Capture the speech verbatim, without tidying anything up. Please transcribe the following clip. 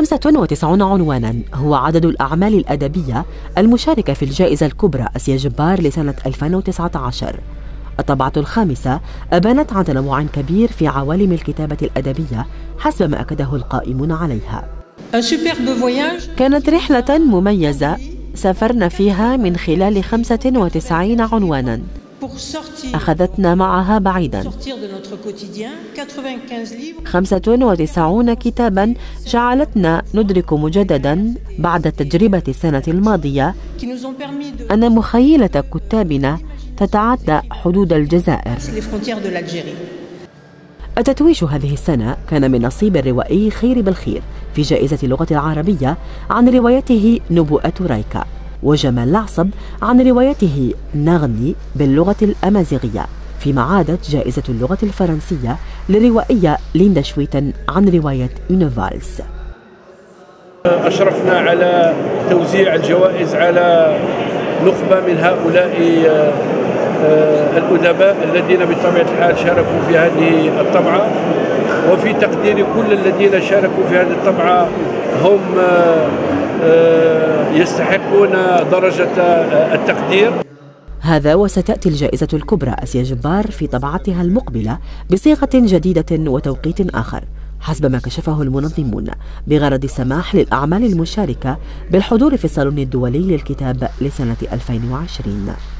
خمسة وتسعين عنوانا هو عدد الأعمال الأدبية المشاركة في الجائزة الكبرى آسيا جبار لسنة ألفين وتسعة عشر. الطبعة الخامسة أبانت عن تنوع كبير في عوالم الكتابة الأدبية حسب ما أكده القائمون عليها. كانت رحلة مميزة سافرنا فيها من خلال خمسة وتسعين عنوانا أخذتنا معها بعيدا، خمسة وتسعين كتابا جعلتنا ندرك مجددا بعد تجربة السنة الماضية أن مخيلة كتابنا تتعدى حدود الجزائر. التتويج هذه السنة كان من نصيب الروائي خير بالخير في جائزة اللغة العربية عن روايته نبوءة رايكا، وجمال العصب عن روايته نغني باللغة الأمازيغية، فيما عادت جائزة اللغة الفرنسية للروائية ليندا شويتن عن رواية يونيفالز. أشرفنا على توزيع الجوائز على نخبة من هؤلاء الأدباء الذين بطبيعة الحال شاركوا في هذه الطبعة، وفي تقدير كل الذين شاركوا في هذه الطبعة هم يستحقون درجة التقدير. هذا وستأتي الجائزة الكبرى آسيا جبار في طبعتها المقبلة بصيغة جديدة وتوقيت آخر حسب ما كشفه المنظمون، بغرض السماح للأعمال المشاركة بالحضور في الصالون الدولي للكتاب لسنة ألفين وعشرين.